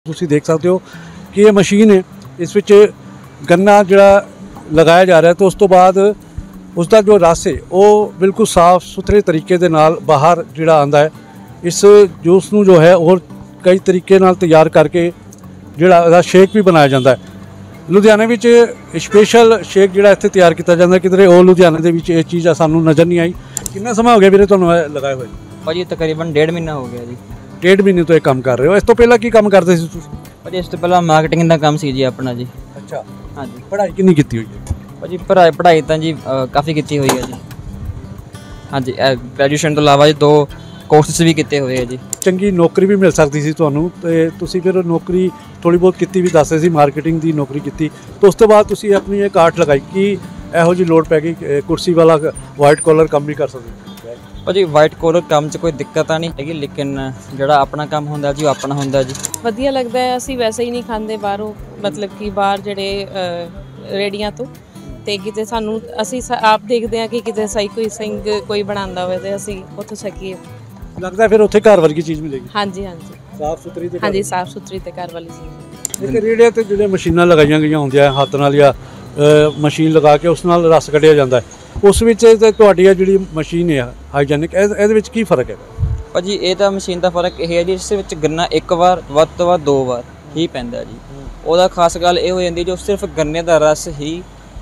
ਤੁਸੀਂ देख सकते हो कि ये मशीन है, इस विच गन्ना जिहड़ा लगाया जा रहा है तो उस तो बाद उसका जो रस है वो बिल्कुल साफ सुथरे तरीके दे नाल बाहर जिहड़ा आंदा है। इस जूस नूं जो है और कई तरीके नाल तैयार करके जिहड़ा इहदा शेक भी बनाया जाता है। लुधियाने विच स्पेशल शेक जिहड़ा इत्थे तैयार किया जाता है, किधरे और लुधियाने दे विच ये चीज़ सानूं नज़र नहीं आई। कितना समय हो गया वीरे तुहानूं लगाए हुए? भाजी तकरीबन 1.5 महीना हो गया जी। 1.5 महीने तो ये काम कर रहे हो। इस तो पहला की काम करते सी तुसीं? भाजी इस तो पहला मार्केटिंग का काम सी जी अपना जी। अच्छा, हाँ जी। पढ़ाई कितनी की हुई है? भाजी पढ़ाई तो जी काफ़ी की हुई है जी। हाँ जी, ग्रैजुएशन तो इलावा जी 2 कोर्सेस भी किए हुए है जी। चंगी नौकरी भी मिल सकती सी तुहानूं ते तुसीं फिर नौकरी थोड़ी बहुत की भी दस रहे सी, मार्केटिंग की नौकरी की तो उस तो बाद तुसीं अपनी ये काट लगाई कि ਇਹੋ जी लोड़ पै गई कुर्सी वाला वाइट कॉलर काम भी कर सकते? भाजी वाइट कॉलर काम 'ਚ ਕੋਈ ਦਿੱਕਤ ਤਾਂ ਨਹੀਂ ਹੈਗੀ, ਲੇਕਿਨ ਜਿਹੜਾ ਆਪਣਾ ਕੰਮ ਹੁੰਦਾ ਜੀ ਉਹ ਆਪਣਾ ਹੁੰਦਾ ਜੀ। ਵਧੀਆ ਲੱਗਦਾ ਹੈ। ਅਸੀਂ ਵੈਸੇ ਹੀ ਨਹੀਂ ਖਾਂਦੇ ਬਾਹਰੋਂ, ਮਤਲਬ ਕਿ ਬਾਹਰ ਜਿਹੜੇ ਰੇੜੀਆਂ ਤੋਂ, ਤੇ ਕਿਤੇ ਸਾਨੂੰ ਅਸੀਂ ਆਪ ਦੇਖਦੇ ਹਾਂ ਕਿ ਕਿਤੇ ਸਹੀ ਕੋਈ ਸਿੰਘ ਕੋਈ ਬਣਾਉਂਦਾ ਹੋਵੇ ਤੇ ਅਸੀਂ ਉੱਥੋਂ ਛਕੀਏ। ਲੱਗਦਾ ਫਿਰ ਉੱਥੇ ਘਰ ਵਰਗੀ ਚੀਜ਼ ਮਿਲੇਗੀ? ਹਾਂਜੀ ਹਾਂਜੀ, ਸਾਫ ਸੁਥਰੀ ਤੇ ਹਾਂਜੀ ਸਾਫ ਸੁਥਰੀ ਤੇ ਘਰ ਵਾਲੀ ਚੀਜ਼। ਇੱਕ ਰੇੜਿਆਂ ਤੇ ਜਿਹੜੇ ਮਸ਼ੀਨਾਂ ਲਗਾਈਆਂ ਗਈਆਂ ਹੁੰਦੀਆਂ ਹੱਥ ਨਾਲ ਜਾਂ ਮਸ਼ੀਨ ਲਗਾ ਕੇ ਉਸ ਨਾਲ ਰਸ ਕੱਢਿਆ ਜਾਂਦਾ ਹੈ, ਉਸ ਵਿੱਚ ਤੇ ਤੁਹਾਡੀ ਆ ਜਿਹੜੀ ਮਸ਼ੀਨ ਹੈ ਹਾਈਜੈਨਿਕ, ਇਹਦੇ ਵਿੱਚ ਕੀ ਫਰਕ ਹੈ? ਭਾਜੀ ਇਹ ਤਾਂ ਮਸ਼ੀਨ ਦਾ ਫਰਕ ਇਹ ਹੈ ਜੀ, ਇਸ ਵਿੱਚ ਗੰਨਾ ਇੱਕ ਵਾਰ ਵੱਧ ਤੋਂ ਵੱਧ 2 ਵਾਰ ਹੀ ਪੈਂਦਾ ਜੀ। ਉਹਦਾ ਖਾਸ ਗੱਲ ਇਹ ਹੋ ਜਾਂਦੀ ਜੋ ਸਿਰਫ ਗੰਨੇ ਦਾ ਰਸ ਹੀ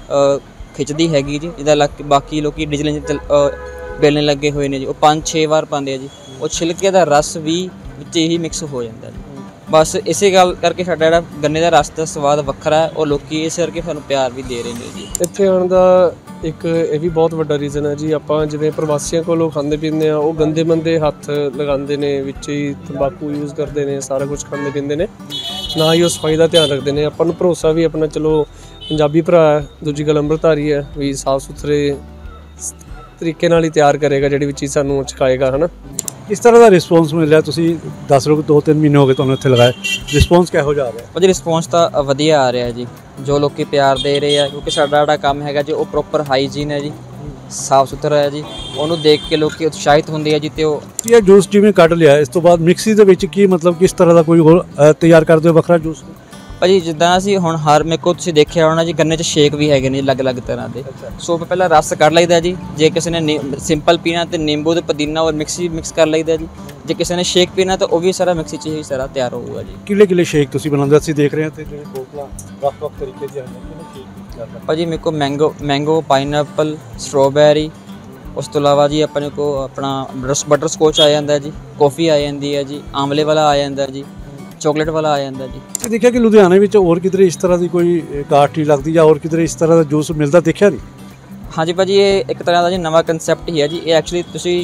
ਖਿੱਚਦੀ ਹੈਗੀ ਜੀ। ਇਹਦਾ ਬਾਕੀ ਲੋਕੀ ਡੀਜ਼ਲ ਬੇਲਣੇ ਲੱਗੇ ਹੋਏ ਨੇ ਜੀ, ਉਹ 5-6 ਵਾਰ ਪਾਉਂਦੇ ਆ ਜੀ। ਉਹ ਛਿਲਕੇ ਦਾ ਰਸ ਵੀ ਵਿੱਚ ਹੀ ਮਿਕਸ ਹੋ ਜਾਂਦਾ ਜੀ। ਬਸ ਇਸੇ ਗੱਲ ਕਰਕੇ ਸਾਡਾ ਜਿਹੜਾ ਗੰਨੇ ਦਾ ਰਸ ਦਾ ਸਵਾਦ ਵੱਖਰਾ ਹੈ, ਉਹ ਲੋਕੀ ਇਸ ਕਰਕੇ ਸਾਨੂੰ ਪਿਆਰ ਵੀ ਦੇ ਰਹੇ ਨੇ ਜੀ। ਇੱਥੇ ਆਉਣ ਦਾ ਇੱਕ ਇਹ ਵੀ ਬਹੁਤ ਵੱਡਾ ਰੀਜ਼ਨ ਹੈ ਜੀ। ਆਪਾਂ ਜਿਵੇਂ ਪ੍ਰਵਾਸੀਆਂ ਕੋਲੋਂ ਖਾਂਦੇ ਪੀਂਦੇ ਆ, ਉਹ ਗੰਦੇ ਮੰਦੇ ਹੱਥ ਲਗਾਉਂਦੇ ਨੇ, ਵਿੱਚ ਹੀ ਤੰਬਾਕੂ ਯੂਜ਼ ਕਰਦੇ ਨੇ, ਸਾਰਾ ਕੁਝ ਖਾਂਦੇ ਪੀਂਦੇ ਨੇ, ਨਾ ਹੀ ਉਹ ਸਫਾਈ ਦਾ ਧਿਆਨ ਰੱਖਦੇ ਨੇ। ਆਪਾਂ ਨੂੰ ਭਰੋਸਾ ਵੀ ਆਪਣਾ ਚਲੋ ਪੰਜਾਬੀ ਭਰਾ ਹੈ, ਦੂਜੀ ਗੱਲ ਅੰਮ੍ਰਿਤਧਾਰੀ ਹੈ, ਵੀ ਸਾਫ਼ ਸੁਥਰੇ ਤਰੀਕੇ ਨਾਲ ਹੀ ਤਿਆਰ ਕਰੇਗਾ ਜਿਹੜੀ ਵੀ ਚੀਜ਼ ਸਾਨੂੰ ਛਕਾਏਗਾ, ਹੈ ਨਾ। ਇਸ ਤਰ੍ਹਾਂ ਦਾ ਰਿਸਪੌਂਸ ਮਿਲ ਰਿਹਾ? ਤੁਸੀਂ ਦੱਸ ਰਹੇ ਹੋ 2-3 ਮਹੀਨੇ ਹੋ ਗਏ ਤੁਹਾਨੂੰ ਇੱਥੇ ਲਗਾਏ, ਰਿਸਪੌਂਸ ਕਿਹੋ ਜਿਹਾ ਆ ਰਿਹਾ? ਭਾਜੀ ਰਿਸਪੌਂਸ ਤਾਂ ਵਧੀਆ ਆ ਰਿਹਾ ਜੀ, ਜੋ ਲੋਕੀ ਪਿਆਰ ਦੇ ਰਹੇ ਆ, ਕਿਉਂਕਿ ਸਾਡਾ ਜਿਹੜਾ ਕੰਮ ਹੈਗਾ ਜੀ ਉਹ ਪ੍ਰੋਪਰ ਹਾਈਜੀਨ ਹੈ ਜੀ, ਸਾਫ਼ ਸੁਥਰਾ ਹੈ ਜੀ। ਉਹਨੂੰ ਦੇਖ ਕੇ ਲੋਕੀ ਉਤਸ਼ਾਹਿਤ ਹੁੰਦੇ ਆ ਜੀ। ਤੇ ਉਹ ਇਹ ਜੂਸ ਜਿਵੇਂ ਕੱਢ ਲਿਆ, ਇਸ ਤੋਂ ਬਾਅਦ ਮਿਕਸੀ ਦੇ ਵਿੱਚ ਕੀ ਮਤਲਬ ਕਿਸ ਤਰ੍ਹਾਂ ਦਾ ਕੋਈ ਹੋਰ ਤਿਆਰ ਕਰਦੇ ਹੋ ਵੱਖਰਾ ਜੂਸ? ਭਾਜੀ ਜਿੱਦਾਂ ਅਸੀਂ ਹੁਣ ਹਰ ਮੇਰੇ ਕੋਲ ਤੁਸੀਂ ਦੇਖਿਆ ਹੋਣਾ ਜੀ, ਗੰਨੇ 'ਚ ਸ਼ੇਕ ਵੀ ਹੈਗੇ ਨੇ ਅਲੱਗ-ਅਲੱਗ ਤਰ੍ਹਾਂ ਦੇ। ਸੋ ਪਹਿਲਾਂ ਰਸ ਕੱਢ ਲਈਦਾ ਜੀ, ਜੇ ਕਿਸੇ ਨੇ ਸਿੰਪਲ ਪੀਣਾ ਤੇ ਨਿੰਬੂ ਤੇ ਪੁਦੀਨਾ ਔਰ ਮਿਕਸ ਕਰ ਲਈਦਾ ਜੀ। ਜੇ ਕਿਸੇ ਨੇ ਸ਼ੇਕ ਪੀਣਾ ਤਾਂ ਉਹ ਵੀ ਸਾਰਾ ਮਿਕਸੀ 'ਚ ਹੀ ਸਾਰਾ ਤਿਆਰ ਹੋਊਗਾ ਜੀ। ਕਿਲੇ ਸ਼ੇਕ ਤੁਸੀਂ ਬਣਾਉਂਦੇ? ਅਸੀਂ ਦੇਖ ਰਹੇ ਹਾਂ ਤੇ ਜਿਹੜੇ ਬੋਤਲਾਂ ਵੱਖ-ਵੱਖ ਤਰੀਕੇ ਦੀਆਂ ਹਨ। ਭਾਜੀ ਮੇਰੇ ਕੋਲ ਮੈਂਗੋ ਪਾਈਨਐਪਲ ਸਟ੍ਰਾਬੈਰੀ, ਉਸ ਤੋਂ ਇਲਾਵਾ ਜੀ ਆਪਣੇ ਕੋਲ ਆਪਣਾ ਬਟਰ ਸਕੋਚ ਆ ਜਾਂਦਾ ਜੀ, ਕੌਫੀ ਆ ਜਾਂਦੀ ਹੈ ਜੀ, ਆਮਲੇ ਵਾਲਾ ਆ ਜਾਂਦਾ ਜੀ, ਚੋਕਲੇਟ ਵਾਲਾ ਆ ਜਾਂਦਾ ਜੀ। ਦੇਖਿਆ ਕਿ ਲੁਧਿਆਣੇ ਵਿੱਚ ਹੋਰ ਕਿਧਰੇ ਇਸ ਤਰ੍ਹਾਂ ਦੀ ਕੋਈ ਕਾਟ ਨਹੀਂ ਲੱਗਦੀ ਜਾਂ ਹੋਰ ਕਿਧਰੇ ਇਸ ਤਰ੍ਹਾਂ ਦਾ ਜੂਸ ਮਿਲਦਾ ਦੇਖਿਆ ਨਹੀਂ? ਹਾਂਜੀ ਭਾਜੀ ਇਹ ਇੱਕ ਤਰ੍ਹਾਂ ਦਾ ਜੀ ਨਵਾਂ ਕਨਸੈਪਟ ਹੀ ਹੈ ਜੀ। ਇਹ ਐਕਚੁਅਲੀ ਤੁਸੀਂ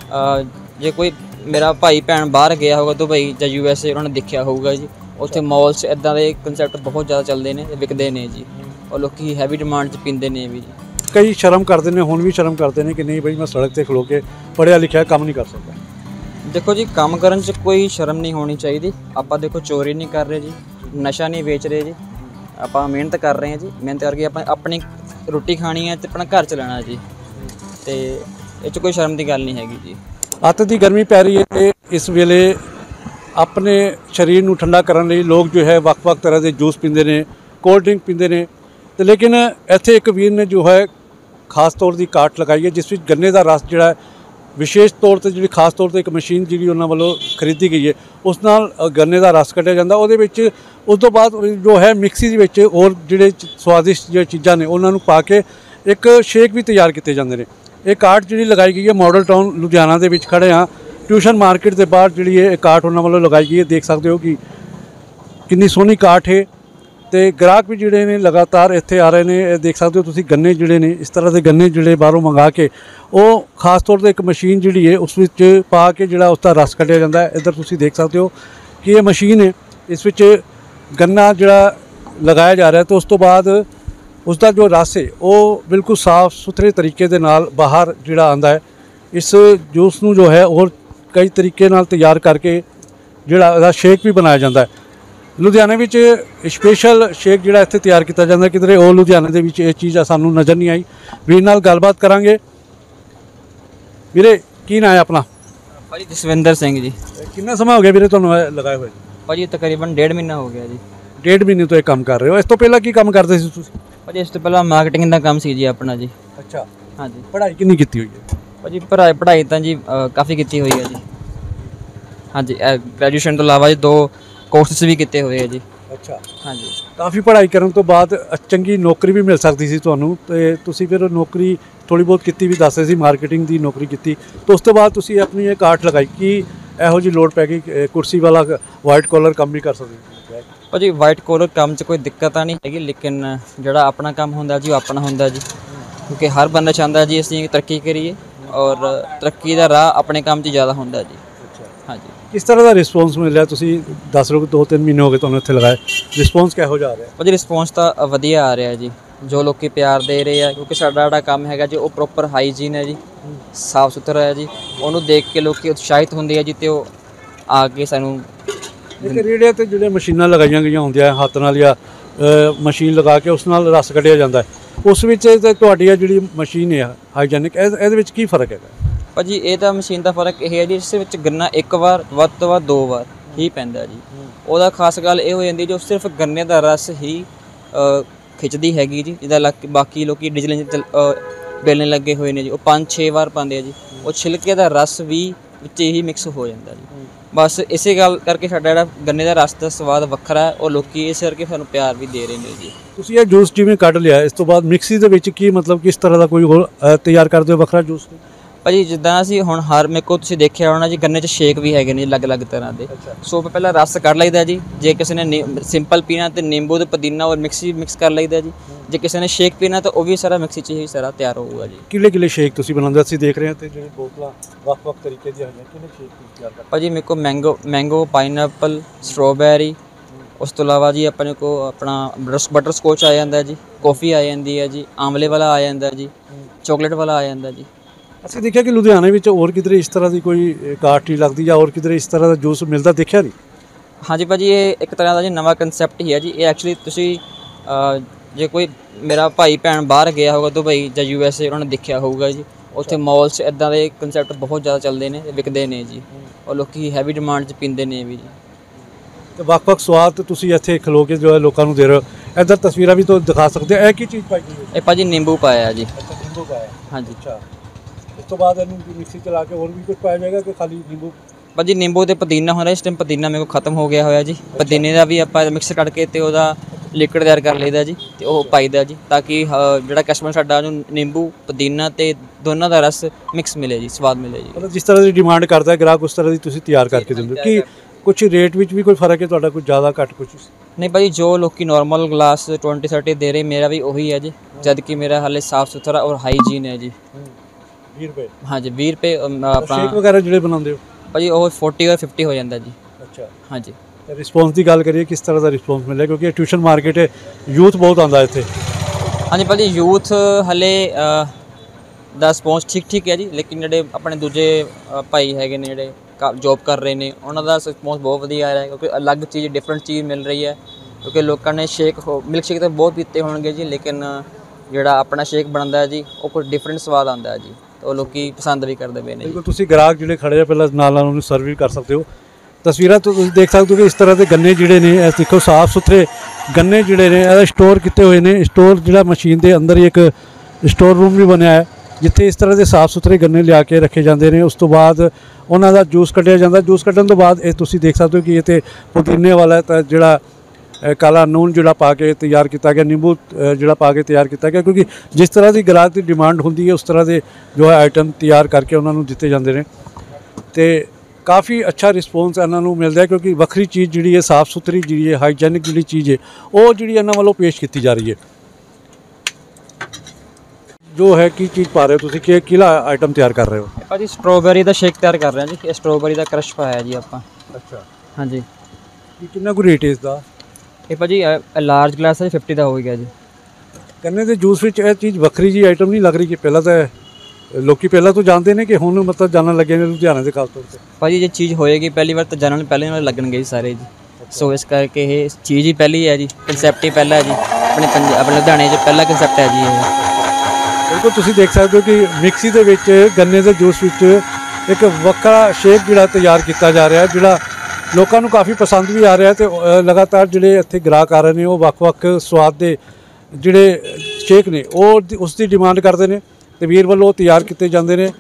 ਜੇ ਕੋਈ ਮੇਰਾ ਭਾਈ ਭੈਣ ਬਾਹਰ ਗਿਆ ਹੋਊਗਾ ਦੁਬਈ ਜਾਂ USA, ਉਹਨਾਂ ਨੇ ਦੇਖਿਆ ਹੋਊਗਾ ਜੀ, ਉੱਥੇ ਮਾਲਸ 'ਚ ਇੱਦਾਂ ਦੇ ਕਨਸੈਪਟ ਬਹੁਤ ਜ਼ਿਆਦਾ ਚੱਲਦੇ ਨੇ, ਵਿਕਦੇ ਨੇ ਜੀ, ਔਰ ਲੋਕੀ ਹੈਵੀ ਡਿਮਾਂਡ 'ਚ ਪੀਂਦੇ ਨੇ ਵੀ ਜੀ। ਕਈ ਸ਼ਰਮ ਕਰਦੇ ਨੇ, ਹੁਣ ਵੀ ਸ਼ਰਮ ਕਰਦੇ ਨੇ ਕਿ ਨਹੀਂ ਬਈ ਮੈਂ ਸੜਕ 'ਤੇ ਖਲੋ ਕੇ ਪੜ੍ਹਿਆ ਲਿਖਿਆ ਕੰਮ ਨਹੀਂ ਕਰ ਸਕਦਾ। ਦੇਖੋ ਜੀ ਕੰਮ ਕਰਨ 'ਚ ਕੋਈ ਸ਼ਰਮ ਨਹੀਂ ਹੋਣੀ ਚਾਹੀਦੀ। ਆਪਾਂ ਦੇਖੋ ਚੋਰੀ ਨਹੀਂ ਕਰ ਰਹੇ ਜੀ, ਨਸ਼ਾ ਨਹੀਂ ਵੇਚ ਰਹੇ ਜੀ, ਆਪਾਂ ਮਿਹਨਤ ਕਰ ਰਹੇ ਹਾਂ ਜੀ। ਮਿਹਨਤ ਕਰਕੇ ਆਪਾਂ ਆਪਣੀ ਰੋਟੀ ਖਾਣੀ ਹੈ ਤੇ ਆਪਣਾ ਘਰ ਚਲਾਉਣਾ ਜੀ, ਤੇ ਇਹ 'ਚ ਕੋਈ ਸ਼ਰਮ ਦੀ ਗੱਲ ਨਹੀਂ ਹੈਗੀ ਜੀ। ਅੱਤ ਦੀ ਗਰਮੀ ਪੈ ਰਹੀ ਹੈ ਤੇ ਇਸ ਵੇਲੇ ਆਪਣੇ ਸਰੀਰ ਨੂੰ ਠੰਡਾ ਕਰਨ ਲਈ ਲੋਕ ਜੋ ਹੈ ਵੱਖ-ਵੱਖ ਤਰ੍ਹਾਂ ਦੇ ਜੂਸ ਪੀਂਦੇ ਨੇ, ਕੋਲਡ ਡਰਿੰਕ ਪੀਂਦੇ ਨੇ, ਤੇ ਲੇਕਿਨ ਇੱਥੇ ਇੱਕ ਵੀਰ ਨੇ ਜੋ ਹੈ ਖਾਸ ਤੌਰ ਦੀ ਕਾਟ ਲਗਾਈ ਹੈ, ਜਿਸ ਵਿੱਚ ਗੰਨੇ ਦਾ ਰਸ ਜਿਹੜਾ ਵਿਸ਼ੇਸ਼ ਤੌਰ 'ਤੇ ਜਿਹੜੀ ਖਾਸ ਤੌਰ 'ਤੇ ਇੱਕ ਮਸ਼ੀਨ ਜਿਹੜੀ ਉਹਨਾਂ ਵੱਲੋਂ ਖਰੀਦੀ ਗਈ ਹੈ, ਉਸ ਨਾਲ ਗੰਨੇ ਦਾ ਰਸ ਕੱਢਿਆ ਜਾਂਦਾ। ਉਹਦੇ ਵਿੱਚ ਉਸ ਤੋਂ ਬਾਅਦ ਜੋ ਹੈ ਮਿਕਸੀ ਦੇ ਵਿੱਚ ਹੋਰ ਜਿਹੜੇ ਸਵਾਦਿਸ਼ਟ ਜਿਹੜੀਆਂ ਚੀਜ਼ਾਂ ਨੇ ਉਹਨਾਂ ਨੂੰ ਪਾ ਕੇ ਇੱਕ ਸ਼ੇਕ ਵੀ ਤਿਆਰ ਕੀਤੇ ਜਾਂਦੇ ਨੇ। ਇਹ ਕਾਟ ਜਿਹੜੀ ਲਗਾਈ ਗਈ ਹੈ ਮਾਡਲ ਟਾਊਨ ਲੁਧਿਆਣਾ ਦੇ ਵਿੱਚ ਖੜ੍ਹੇ ਹਾਂ, ਟਿਊਸ਼ਨ ਮਾਰਕੀਟ ਦੇ ਬਾਹਰ ਜਿਹੜੀ ਇਹ ਕਾਟ ਉਹਨਾਂ ਵੱਲੋਂ ਲਗਾਈ ਗਈ ਹੈ। ਦੇਖ ਸਕਦੇ ਹੋ ਕਿ ਕਿੰਨੀ ਸੋਹਣੀ ਕਾਟ ਹੈ ਤੇ ਗ੍ਰਾਹਕ ਵੀ ਜਿਹੜੇ ਨੇ ਲਗਾਤਾਰ ਇੱਥੇ ਆ ਰਹੇ ਨੇ। ਦੇਖ ਸਕਦੇ ਹੋ ਤੁਸੀਂ ਗੰਨੇ ਜਿਹੜੇ ਨੇ, ਇਸ ਤਰ੍ਹਾਂ ਦੇ ਗੰਨੇ ਜਿਹੜੇ ਬਾਹਰੋਂ ਮੰਗਾ ਕੇ ਉਹ ਖਾਸ ਤੌਰ 'ਤੇ ਇੱਕ ਮਸ਼ੀਨ ਜਿਹੜੀ ਹੈ ਉਸ ਵਿੱਚ ਪਾ ਕੇ ਜਿਹੜਾ ਉਸ ਦਾ ਰਸ ਕੱਢਿਆ ਜਾਂਦਾ ਹੈ। ਇੱਧਰ ਤੁਸੀਂ ਦੇਖ ਸਕਦੇ ਹੋ ਕਿ ਇਹ ਮਸ਼ੀਨ ਹੈ, ਇਸ ਵਿੱਚ ਗੰਨਾ ਜਿਹੜਾ ਲਗਾਇਆ ਜਾ ਰਿਹਾ ਤੇ ਉਸ ਤੋਂ ਬਾਅਦ उसका जो रस है वो बिल्कुल साफ सुथरे तरीके दे नाल बाहर जिहड़ा आंदा है। इस जूस नूं जो है और कई तरीके नाल तैयार करके जिहड़ा इहदा शेक भी बनाया जाता है। लुधियाने विच स्पेशल शेक जिहड़ा इत्थे तैयार किया जाता है, किधरे और लुधियाने दे विच ये चीज़ सानूं नज़र नहीं आई। वीर नाल गलबात करांगे। वीरे की नाम है अपना? भाई जसविंदर सिंह जी। कितना समय हो गया वीरे तुहानूं लगाए हुए? ਭਾਜੀ ਤਕਰੀਬਨ 1.5 ਮਹੀਨਾ ਹੋ ਗਿਆ ਜੀ। 1.5 ਮਹੀਨੇ ਤੋਂ ਇਹ ਕੰਮ ਕਰ ਰਹੇ ਹੋ। ਇਸ ਤੋਂ ਪਹਿਲਾਂ ਕੀ ਕੰਮ ਕਰਦੇ ਸੀ ਤੁਸੀਂ? ਭਾਜੀ ਇਸ ਤੋਂ ਪਹਿਲਾਂ ਮਾਰਕੀਟਿੰਗ ਦਾ ਕੰਮ ਸੀ ਜੀ ਆਪਣਾ ਜੀ। ਅੱਛਾ, ਹਾਂਜੀ। ਪੜ੍ਹਾਈ ਕਿੰਨੀ ਕੀਤੀ ਹੋਈ ਹੈ? ਭਾਜੀ ਪੜ੍ਹਾਈ ਤਾਂ ਜੀ ਕਾਫੀ ਕੀਤੀ ਹੋਈ ਹੈ ਜੀ। ਹਾਂਜੀ, ਗ੍ਰੈਜੂਏਸ਼ਨ ਤੋਂ ਇਲਾਵਾ ਜੀ 2 ਕੋਰਸਿਸ ਵੀ ਕੀਤੇ ਹੋਏ ਹੈ ਜੀ। ਅੱਛਾ, ਹਾਂਜੀ। ਕਾਫੀ ਪੜ੍ਹਾਈ ਕਰਨ ਤੋਂ ਬਾਅਦ ਚੰਗੀ ਨੌਕਰੀ ਵੀ ਮਿਲ ਸਕਦੀ ਸੀ ਤੁਹਾਨੂੰ, ਤੇ ਤੁਸੀਂ ਫਿਰ ਨੌਕਰੀ ਥੋੜ੍ਹੀ ਬਹੁਤ ਕੀਤੀ ਵੀ ਦੱਸ ਰਹੇ ਸੀ, ਮਾਰਕੀਟਿੰਗ ਦੀ ਨੌਕਰੀ ਕੀਤੀ, ਤੇ ਉਸ ਤੋਂ ਬਾਅਦ ਤੁਸੀਂ ਆਪਣੀ ਇਹ ਕਾਰਟ ਲਗਾਈ ਕਿ ਇਹੋ ਜਿਹੀ ਲੋੜ ਪੈ ਗਈ ਕੁਰਸੀ ਵਾਲਾ ਵਾਈਟ ਕਾਲਰ ਕੰਮ ਵੀ ਕਰ ਸਕਦੇ? ਭਾਜੀ ਵਾਈਟ ਕਾਲਰ ਕੰਮ 'ਚ ਕੋਈ ਦਿੱਕਤ ਤਾਂ ਨਹੀਂ ਹੈਗੀ, ਲੇਕਿਨ ਜਿਹੜਾ ਆਪਣਾ ਕੰਮ ਹੁੰਦਾ ਜੀ ਉਹ ਆਪਣਾ ਹੁੰਦਾ ਜੀ, ਕਿਉਂਕਿ ਹਰ ਬੰਦਾ ਚਾਹੁੰਦਾ ਜੀ ਅਸੀਂ ਤਰੱਕੀ ਕਰੀਏ, ਔਰ ਤਰੱਕੀ ਦਾ ਰਾਹ ਆਪਣੇ ਕੰਮ 'ਚ ਜ਼ਿਆਦਾ ਹੁੰਦਾ ਜੀ। ਹਾਂਜੀ। ਕਿਸ ਤਰ੍ਹਾਂ ਦਾ ਰਿਸਪੌਂਸ ਮਿਲਿਆ? ਤੁਸੀਂ ਦੱਸ ਰਹੇ ਹੋ ਕਿ 2-3 ਮਹੀਨੇ ਹੋ ਗਏ ਤੁਹਾਨੂੰ ਇੱਥੇ ਲਗਾਏ, ਰਿਸਪੌਂਸ ਕਿਹੋ ਜਿਹਾ ਆ ਰਿਹਾ? ਭਾਜੀ ਰਿਸਪੌਂਸ ਤਾਂ ਵਧੀਆ ਆ ਰਿਹਾ ਜੀ, ਜੋ ਲੋਕੀ ਪਿਆਰ ਦੇ ਰਹੇ ਆ, ਕਿਉਂਕਿ ਸਾਡਾ ਜਿਹੜਾ ਕੰਮ ਹੈਗਾ ਜੀ ਉਹ ਪ੍ਰੋਪਰ ਹਾਈਜੀਨ ਹੈ ਜੀ, ਸਾਫ ਸੁਥਰਾ ਹੈ ਜੀ, ਉਹਨੂੰ ਦੇਖ ਕੇ ਲੋਕੀ ਉਤਸ਼ਾਹਿਤ ਹੁੰਦੇ ਆ ਜੀ, ਤੇ ਉਹ ਆ ਕੇ ਸਾਨੂੰ ਰੇੜਿਆਂ ਤੇ ਜਿਹੜੇ ਮਸ਼ੀਨਾਂ ਲਗਾਈਆਂ ਗਈਆਂ ਹੁੰਦੀਆਂ ਹੱਥ ਨਾਲ ਜਾਂ ਮਸ਼ੀਨ ਲਗਾ ਕੇ ਉਸ ਨਾਲ ਰਸ ਕੱਢਿਆ ਜਾਂਦਾ ਹੈ, ਉਸ ਵਿੱਚ ਤੇ ਤੁਹਾਡੀ ਆ ਜਿਹੜੀ ਮਸ਼ੀਨ ਹੈ ਹਾਈਜੈਨਿਕ, ਇਹਦੇ ਵਿੱਚ ਕੀ ਫਰਕ ਹੈਗਾ? ਭਾਜੀ ਇਹ ਤਾਂ ਮਸ਼ੀਨ ਦਾ ਫਰਕ ਇਹ ਹੈ ਜੀ, ਇਸ ਵਿੱਚ ਗੰਨਾ ਇੱਕ ਵਾਰ ਵੱਧ ਤੋਂ ਵੱਧ 2 ਵਾਰ ਹੀ ਪੈਂਦਾ ਜੀ। ਉਹਦਾ ਖਾਸ ਗੱਲ ਇਹ ਹੋ ਜਾਂਦੀ ਜੋ ਸਿਰਫ ਗੰਨੇ ਦਾ ਰਸ ਹੀ ਖਿੱਚਦੀ ਹੈਗੀ ਜੀ, ਜਿਹਦਾ ਬਾਕੀ ਲੋਕੀ ਡੀਜ਼ਲ ਬੇਲਣੇ ਲੱਗੇ ਹੋਏ ਨੇ ਜੀ, ਉਹ 5-6 ਵਾਰ ਪਾਉਂਦੇ ਆ ਜੀ, ਉਹ ਛਿਲਕੇ ਦਾ ਰਸ ਵੀ ਵਿੱਚ ਹੀ ਮਿਕਸ ਹੋ ਜਾਂਦਾ ਜੀ। ਬਸ ਇਸੇ ਗੱਲ ਕਰਕੇ ਸਾਡਾ ਜਿਹੜਾ ਗੰਨੇ ਦਾ ਰਸ ਦਾ ਸਵਾਦ ਵੱਖਰਾ ਹੈ, ਉਹ ਲੋਕੀ ਇਸ ਕਰਕੇ ਸਾਨੂੰ ਪਿਆਰ ਵੀ ਦੇ ਰਹੇ ਨੇ ਜੀ। ਤੁਸੀਂ ਇਹ ਜੂਸ ਜਿਵੇਂ ਕੱਢ ਲਿਆ, ਇਸ ਤੋਂ ਬਾਅਦ ਮਿਕਸੀ ਦੇ ਵਿੱਚ ਕੀ ਮਤਲਬ ਕਿਸ ਤਰ੍ਹਾਂ ਦਾ ਕੋਈ ਹੋਰ ਤਿਆਰ ਕਰਦੇ ਹੋ ਵੱਖਰਾ ਜੂਸ? ਭਾਜੀ ਜਿੱਦਾਂ ਅਸੀਂ ਹੁਣ ਮੇਰੇ ਕੋਲ ਤੁਸੀਂ ਦੇਖਿਆ ਹੋਣਾ ਜੀ, ਗੰਨੇ 'ਚ ਸ਼ੇਕ ਵੀ ਹੈਗੇ ਨੇ ਅਲੱਗ-ਅਲੱਗ ਤਰ੍ਹਾਂ ਦੇ। ਸੋ ਪਹਿਲਾਂ ਰਸ ਕੱਢ ਲਈਦਾ ਜੀ, ਜੇ ਕਿਸੇ ਨੇ ਸਿੰਪਲ ਪੀਣਾ ਤੇ ਨਿੰਬੂ ਤੇ ਪੁਦੀਨਾ ਔਰ ਮਿਕਸ ਕਰ ਲਈਦਾ ਜੀ, ਜੇ ਕਿਸੇ ਨੇ ਸ਼ੇਕ ਪੀਣਾ ਤਾਂ ਉਹ ਵੀ ਸਾਰਾ ਮਿਕਸੀ 'ਚ ਹੀ ਸਾਰਾ ਤਿਆਰ ਹੋਊਗਾ ਜੀ। ਕਿਹੜੇ ਸ਼ੇਕ ਤੁਸੀਂ ਬਣਾਉਂਦੇ? ਅਸੀਂ ਦੇਖ ਰਹੇ ਹਾਂ ਤੇ ਜਿਹੜੇ ਬੋਤਲਾਂ ਵੱਖ-ਵੱਖ ਤਰੀਕੇ ਦੀਆਂ ਹੋਈਆਂ, ਕਿਹੜੇ ਸ਼ੇਕ ਤੁਸੀਂ ਤਿਆਰ ਕਰਦੇ? ਭਾਜੀ ਮੇਰੇ ਕੋਲ ਮੈਂਗੋ ਪਾਈਨਐਪਲ ਸਟ੍ਰਾਬੈਰੀ, ਉਸ ਤੋਂ ਇਲਾਵਾ ਜੀ ਆਪਣੇ ਕੋਲ ਆਪਣਾ ਬਟਰ ਸਕੋਚ ਆ ਜਾਂਦਾ ਜੀ, ਕੌਫੀ ਆ ਜਾਂਦੀ ਹੈ ਜੀ, ਆਮਲੇ ਵਾਲਾ ਆ ਜਾਂਦਾ ਜੀ, ਚਾਕਲੇਟ ਵਾਲਾ ਆ ਜਾਂਦਾ ਜੀ। ਅਸੀਂ ਦੇਖਿਆ ਕਿ ਲੁਧਿਆਣੇ ਵਿੱਚ ਹੋਰ ਕਿਧਰੇ ਇਸ ਤਰ੍ਹਾਂ ਦੀ ਕੋਈ ਕਾਰਟ ਨਹੀਂ ਲੱਗਦੀ ਜਾਂ ਹੋਰ ਕਿਧਰੇ ਇਸ ਤਰ੍ਹਾਂ ਦਾ ਜੂਸ ਮਿਲਦਾ ਦੇਖਿਆ ਨਹੀਂ? ਹਾਂਜੀ ਭਾਜੀ, ਇਹ ਇੱਕ ਤਰ੍ਹਾਂ ਦਾ ਜੀ ਨਵਾਂ ਕਨਸੈਪਟ ਹੀ ਹੈ ਜੀ। ਇਹ ਐਕਚੁਅਲੀ ਤੁਸੀਂ ਜੇ ਕੋਈ ਮੇਰਾ ਭਾਈ ਭੈਣ ਬਾਹਰ ਗਿਆ ਹੋਊਗਾ ਦੁਬਈ ਜਾਂ USA, ਉਹਨਾਂ ਨੇ ਦੇਖਿਆ ਹੋਊਗਾ ਜੀ, ਉੱਥੇ ਮਾਲਸ ਇੱਦਾਂ ਦੇ ਕਨਸੈਪਟ ਬਹੁਤ ਜ਼ਿਆਦਾ ਚੱਲਦੇ ਨੇ, ਵਿਕਦੇ ਨੇ ਜੀ, ਔਰ ਲੋਕੀ ਹੈਵੀ ਡਿਮਾਂਡ 'ਚ ਪੀਂਦੇ ਨੇ ਵੀ ਜੀ। ਤੇ ਵੱਖ-ਵੱਖ ਸਵਾਦ ਤੁਸੀਂ ਇੱਥੇ ਖਲੋ ਕੇ ਜੋ ਹੈ ਲੋਕਾਂ ਨੂੰ ਦੇ ਰਹੇ ਹੋ। ਇੱਧਰ ਤਸਵੀਰਾਂ ਵੀ ਤੋਂ ਦਿਖਾ ਸਕਦੇ ਹੋ। ਇਹ ਕੀ ਚੀਜ਼ ਪਾਈ ਗਈ ਹੈ? ਇਹ ਭਾਜੀ ਨਿੰਬੂ ਪਾਇਆ ਜੀ। ਅੱਛਾ, ਨਿੰਬੂ ਪਾਇਆ। ਹਾਂਜੀ। ਅੱਛਾ, ਉਸ ਤੋਂ ਬਾਅਦ ਇਹਨੂੰ ਮਿਕਸੀ ਚਲਾ ਕੇ ਹੋਰ ਵੀ ਕੁਝ ਪਾਇਆ ਜਾਏਗਾ ਕਿ ਖਾਲੀ ਨਿੰਬੂ? ਭਾਜੀ ਨਿੰਬੂ ਤੇ ਪੁਦੀਨਾ ਹੋਣਾ, ਇਸ ਟਾਈਮ ਪੁਦੀਨਾ ਮੇਰੇ ਕੋਲ ਖਤਮ ਹੋ ਗਿਆ ਹੋਇਆ ਜੀ, ਪੁਦੀਨੇ ਦਾ ਵੀ ਆਪਾਂ ਮਿਕਸ ਕਰਕੇ ਤੇ ਉਹਦਾ ਲਿਕਵਿਡ ਤਿਆਰ ਕਰ ਲਈਦਾ ਜੀ, ਤੇ ਉਹ ਪਾਈਦਾ ਜੀ, ਤਾਂ ਕਿ ਜਿਹੜਾ ਕਸਟਮਰ ਸਾਡਾ ਉਹਨੂੰ ਨਿੰਬੂ ਪੁਦੀਨਾ ਤੇ ਦੋਨਾਂ ਦਾ ਰਸ ਮਿਕਸ ਮਿਲੇ ਜੀ, ਸਵਾਦ ਮਿਲੇ ਜੀ। ਮਤਲਬ ਜਿਸ ਤਰ੍ਹਾਂ ਦੀ ਡਿਮਾਂਡ ਕਰਦਾ ਹੈ ਗ੍ਰਾਹਕ ਉਸ ਤਰ੍ਹਾਂ ਦੀ ਤੁਸੀਂ ਤਿਆਰ ਕਰਕੇ ਦਿੰਦੇ ਹੋ। ਕਿ ਕੁਝ ਰੇਟ ਵਿੱਚ ਵੀ ਕੋਈ ਫਰਕ ਹੈ ਤੁਹਾਡਾ, ਕੁਝ ਜ਼ਿਆਦਾ ਘੱਟ ਕੁਝ? ਨਹੀਂ ਭਾਜੀ, ਜੋ ਲੋਕੀ ਨਾਰਮਲ ਗਲਾਸ 20-30 ਦੇ ਰਹੇ, ਮੇਰਾ ਵੀ ਉਹੀ ਹੈ ਜੀ, ਜਦ ਕਿ ਮੇਰਾ ਹਾਲੇ ਸਾਫ ਸੁਥਰਾ ਔਰ ਹਾਈਜੀਨ ਹੈ ਜੀ। 20 ਰੁਪਏ? ਹਾਂਜੀ 20 ਰੁਪਏ। ਆਪਣਾ ਸ਼ੇਕ ਵਗੈਰਾ ਜਿਹੜੇ ਬਣਾਉਂਦੇ ਹੋ ਭਾਜੀ ਉਹ 40 ਔਰ 50 ਹੋ ਜਾਂਦਾ ਜੀ। ਅੱਛਾ। ਹਾਂਜੀ। ਰਿਸਪੌਂਸ ਦੀ ਗੱਲ ਕਰੀਏ, ਕਿਸ ਤਰ੍ਹਾਂ ਦਾ ਰਿਸਪੌਂਸ ਮਿਲਿਆ? ਕਿਉਂਕਿ ਇਹ ਟਿਊਸ਼ਨ ਮਾਰਕੀਟ ਹੈ, ਯੂਥ ਬਹੁਤ ਆਉਂਦਾ ਇੱਥੇ। ਹਾਂਜੀ ਭਾਜੀ, ਯੂਥ ਹਲੇ ਦਾ ਰਿਸਪੌਂਸ ਠੀਕ ਹੈ ਜੀ, ਲੇਕਿਨ ਜਿਹੜੇ ਆਪਣੇ ਦੂਜੇ ਭਾਈ ਹੈਗੇ ਨੇ ਜਿਹੜੇ ਜੋਬ ਕਰ ਰਹੇ ਨੇ, ਉਹਨਾਂ ਦਾ ਰਿਸਪੌਂਸ ਬਹੁਤ ਵਧੀਆ ਆ ਰਿਹਾ, ਕਿਉਂਕਿ ਅਲੱਗ ਚੀਜ਼ ਡਿਫਰੈਂਟ ਚੀਜ਼ ਮਿਲ ਰਹੀ ਹੈ। ਕਿਉਂਕਿ ਲੋਕਾਂ ਨੇ ਮਿਲਕ ਸ਼ੇਕ ਤਾਂ ਬਹੁਤ ਪੀਤੇ ਹੋਣਗੇ ਜੀ, ਲੇਕਿਨ ਜਿਹੜਾ ਆਪਣਾ ਸ਼ੇਕ ਬਣਦਾ ਹੈ ਜੀ ਉਹ ਕੋਈ ਡਿਫਰੈਂਟ ਸਵਾਦ ਆਉਂਦਾ ਹੈ ਜੀ, ਉਹ ਲੋਕੀ ਪਸੰਦ ਵੀ ਕਰਦੇ ਪਏ ਨੇ। ਬਿਲਕੁਲ, ਤੁਸੀਂ ਗ੍ਰਾਹਕ ਜਿਹੜੇ ਖੜੇ ਆ ਪਹਿਲਾਂ ਨਾਲ ਉਹਨੂੰ ਸਰਵ ਵੀ ਕਰ ਸਕਦੇ ਹੋ। ਤਸਵੀਰਾਂ ਤੋਂ ਤੁਸੀਂ ਦੇਖ ਸਕਦੇ ਹੋ ਕਿ ਇਸ ਤਰ੍ਹਾਂ ਦੇ ਗੰਨੇ ਜਿਹੜੇ ਨੇ, ਇਹ ਦੇਖੋ ਸਾਫ਼ ਸੁਥਰੇ ਗੰਨੇ ਜਿਹੜੇ ਨੇ, ਇਹਦਾ ਸਟੋਰ ਕੀਤੇ ਹੋਏ ਨੇ। ਸਟੋਰ ਜਿਹੜਾ ਮਸ਼ੀਨ ਦੇ ਅੰਦਰ ਹੀ ਇੱਕ ਸਟੋਰ ਰੂਮ ਵੀ ਬਣਿਆ ਹੈ, ਜਿੱਥੇ ਇਸ ਤਰ੍ਹਾਂ ਦੇ ਸਾਫ਼ ਸੁਥਰੇ ਗੰਨੇ ਲਿਆ ਕੇ ਰੱਖੇ ਜਾਂਦੇ ਨੇ। ਉਸ ਤੋਂ ਬਾਅਦ ਉਹਨਾਂ ਦਾ ਜੂਸ ਕੱਢਿਆ ਜਾਂਦਾ। ਜੂਸ ਕੱਢਣ ਤੋਂ ਬਾਅਦ ਇਹ ਤੁਸੀਂ ਦੇਖ ਸਕਦੇ ਹੋ ਕਿ ਇਹ ਤੇ ਪੁਦੀਨੇ ਵਾਲਾ ਤਾਂ ਜਿਹੜਾ ਕਾਲਾ ਨੂਨ ਜਿਹੜਾ ਪਾ ਕੇ ਤਿਆਰ ਕੀਤਾ ਗਿਆ, ਨਿੰਬੂ ਜਿਹੜਾ ਪਾ ਕੇ ਤਿਆਰ ਕੀਤਾ ਗਿਆ, ਕਿਉਂਕਿ ਜਿਸ ਤਰ੍ਹਾਂ ਦੀ ਗ੍ਰਾਹਕ ਦੀ ਡਿਮਾਂਡ ਹੁੰਦੀ ਹੈ ਉਸ ਤਰ੍ਹਾਂ ਦੇ ਜੋ ਹੈ ਆਈਟਮ ਤਿਆਰ ਕਰਕੇ ਉਹਨਾਂ ਨੂੰ ਦਿੱਤੇ ਜਾਂਦੇ ਨੇ, ਤੇ ਕਾਫੀ ਅੱਛਾ ਰਿਸਪੌਂਸ ਇਹਨਾਂ ਨੂੰ ਮਿਲਦਾ ਹੈ, ਕਿਉਂਕਿ ਵੱਖਰੀ ਚੀਜ਼ ਜਿਹੜੀ ਹੈ, ਸਾਫ਼ ਸੁਥਰੀ ਜਿਹੜੀ ਹੈ, ਹਾਈਜੈਨਿਕ ਜਿਹੜੀ ਚੀਜ਼ ਹੈ, ਉਹ ਜਿਹੜੀ ਇਹਨਾਂ ਵੱਲੋਂ ਪੇਸ਼ ਕੀਤੀ ਜਾ ਰਹੀ ਹੈ। ਜੋ ਹੈ ਕੀ ਚੀਜ਼ ਪਾ ਰਹੇ ਹੋ ਤੁਸੀਂ, ਕਿਹੜਾ ਆਈਟਮ ਤਿਆਰ ਕਰ ਰਹੇ ਹੋ? ਭਾਜੀ ਸਟ੍ਰਾਬੇਰੀ ਦਾ ਸ਼ੇਕ ਤਿਆਰ ਕਰ ਰਹੇ ਹਾਂ ਜੀ, ਇਹ ਸਟ੍ਰਾਬੇਰੀ ਦਾ ਕ੍ਰਸ਼ ਪਾਇਆ ਜੀ ਆਪਾਂ। ਅੱਛਾ। ਹਾਂਜੀ। ਕਿੰਨਾ ਕੁ ਰੇਟ ਹੈ ਇਸ ਦਾ? ਇਹ ਭਾਜੀ ਲਾਰਜ ਗਲਾਸ ਹੈ 50 ਦਾ ਹੋ ਗਿਆ ਜੀ। ਗੰਨੇ ਦੇ ਜੂਸ ਵਿੱਚ ਇਹ ਚੀਜ਼ ਵੱਖਰੀ ਜੀ ਆਈਟਮ ਨਹੀਂ ਲੱਗ ਰਹੀ ਕਿ ਪਹਿਲਾਂ ਤਾਂ ਲੋਕੀ ਪਹਿਲਾਂ ਤੋਂ ਜਾਣਦੇ ਨੇ ਕਿ ਹੁਣ ਮਤਲਬ ਜਾਣਨ ਲੱਗੇ ਨੇ ਲੁਧਿਆਣੇ ਦੇ ਖਾਸ ਤੌਰ ਤੇ? ਭਾਜੀ ਜੇ ਚੀਜ਼ ਹੋਏਗੀ ਪਹਿਲੀ ਵਾਰ ਤਾਂ ਜਾਣਨ ਪਹਿਲੇ ਨਾਲ ਲੱਗਣਗੇ ਜੀ ਸਾਰੇ ਜੀ, ਸੋ ਇਸ ਕਰਕੇ ਇਹ ਚੀਜ਼ ਹੀ ਪਹਿਲੀ ਹੈ ਜੀ, ਕਨਸੈਪਟ ਹੀ ਪਹਿਲਾ ਹੈ ਜੀ, ਆਪਣੇ ਲੁਧਿਆਣੇ 'ਚ ਪਹਿਲਾ ਕਨਸੈਪਟ ਹੈ ਜੀ ਇਹ। ਬਿਲਕੁਲ, ਤੁਸੀਂ ਦੇਖ ਸਕਦੇ ਹੋ ਕਿ ਮਿਕਸੀ ਦੇ ਵਿੱਚ ਗੰਨੇ ਦੇ ਜੂਸ ਵਿੱਚ ਇੱਕ ਵੱਖਰਾ ਸ਼ੇਕ ਜਿਹੜਾ ਤਿਆਰ ਕੀਤਾ ਜਾ ਰਿਹਾ, ਜਿਹੜਾ ਲੋਕਾਂ ਨੂੰ ਕਾਫੀ ਪਸੰਦ ਵੀ ਆ ਰਿਹਾ ਤੇ ਲਗਾਤਾਰ ਜਿਹੜੇ ਇੱਥੇ ਗ੍ਰਾਹਕ ਆ ਰਹੇ ਨੇ ਉਹ ਵੱਖ-ਵੱਖ ਸਵਾਦ ਦੇ ਜਿਹੜੇ ਸ਼ੇਕ ਨੇ ਉਹ ਉਸ ਦੀ ਡਿਮਾਂਡ ਕਰਦੇ ਨੇ ਤੇ ਵੀਰ ਵੱਲੋਂ ਤਿਆਰ ਕੀਤੇ ਜਾਂਦੇ ਨੇ।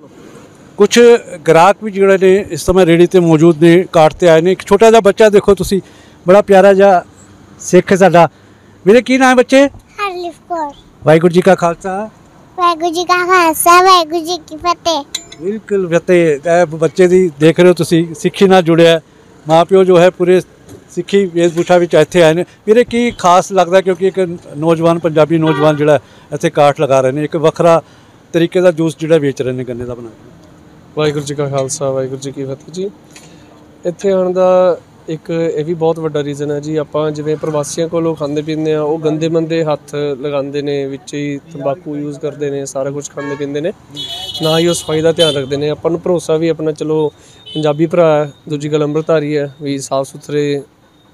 ਕੁਝ ਗ੍ਰਾਹਕ ਵੀ ਜਿਹੜੇ ਨੇ ਇਸ ਸਮੇਂ ਰੇਹੜੀ ਤੇ ਮੌਜੂਦ ਨੇ, ਕਾਰਟ ਤੇ ਆਏ ਨੇ। ਇੱਕ ਛੋਟਾ ਜਿਹਾ ਬੱਚਾ ਦੇਖੋ ਤੁਸੀਂ, ਬੜਾ ਪਿਆਰਾ ਜਿਹਾ ਸਿੱਖ ਸਾਡਾ। ਵੀਰੇ ਕੀ ਨਾਮ ਹੈ ਬੱਚੇ? ਹਰਲੀਫ ਕੌਰ। ਵਾਹਿਗੁਰੂ ਜੀ ਕਾ ਖਾਲਸਾ ਵਾਹਿਗੁਰੂ ਜੀ ਕਾ ਖਾਲਸਾ, ਵਾਹਿਗੁਰੂ ਜੀ ਕੀ ਫਤਿਹ। ਬਿਲਕੁਲ ਫਤਿਹ। ਬੱਚੇ ਦੀ ਦੇਖ ਰਹੇ ਹੋ ਤੁਸੀਂ, ਸਿੱਖੀ ਨਾਲ ਜੁੜਿਆ। ਮਾਂ ਪਿਓ ਜੋ ਹੈ ਪੂਰੇ ਸਿੱਖੀ ਵੇਸ਼ਭੂਸ਼ਾ ਵਿੱਚ ਇੱਥੇ ਆਏ ਨੇ। ਵੀਰੇ ਕੀ ਖਾਸ ਲੱਗਦਾ, ਕਿਉਂਕਿ ਇੱਕ ਨੌਜਵਾਨ ਪੰਜਾਬੀ ਨੌਜਵਾਨ ਜਿਹੜਾ ਇੱਥੇ ਕਾਰਟ ਲਗਾ ਰਹੇ ਨੇ, ਇੱਕ ਵੱਖਰਾ ਤਰੀਕੇ ਦਾ ਜੂਸ ਜਿਹੜਾ ਵੇਚ ਰਹੇ ਨੇ ਗੰਨੇ ਦਾ ਬਣਾ ਕੇ। ਵਾਹਿਗੁਰੂ ਜੀ ਕਾ ਖਾਲਸਾ, ਵਾਹਿਗੁਰੂ ਜੀ ਕੀ ਫਤਿਹ ਜੀ। ਇੱਥੇ ਆਉਣ ਦਾ ਇੱਕ ਇਹ ਵੀ ਬਹੁਤ ਵੱਡਾ ਰੀਜ਼ਨ ਹੈ ਜੀ। ਆਪਾਂ ਜਿਵੇਂ ਪ੍ਰਵਾਸੀਆਂ ਕੋਲੋਂ ਖਾਂਦੇ ਪੀਂਦੇ ਆ, ਉਹ ਗੰਦੇ ਮੰਦੇ ਹੱਥ ਲਗਾਉਂਦੇ ਨੇ, ਵਿੱਚ ਹੀ ਤੰਬਾਕੂ ਯੂਜ਼ ਕਰਦੇ ਨੇ, ਸਾਰਾ ਕੁਝ ਖਾਂਦੇ ਪੀਂਦੇ ਨੇ, ਨਾ ਹੀ ਉਹ ਸਫਾਈ ਦਾ ਧਿਆਨ ਰੱਖਦੇ ਨੇ। ਆਪਾਂ ਨੂੰ ਭਰੋਸਾ ਵੀ ਆਪਣਾ, ਚਲੋ ਪੰਜਾਬੀ ਭਰਾ, ਦੂਜੀ ਗੱਲ ਅੰਮ੍ਰਿਤਧਾਰੀ ਹੈ, ਵੀ ਸਾਫ਼ ਸੁਥਰੇ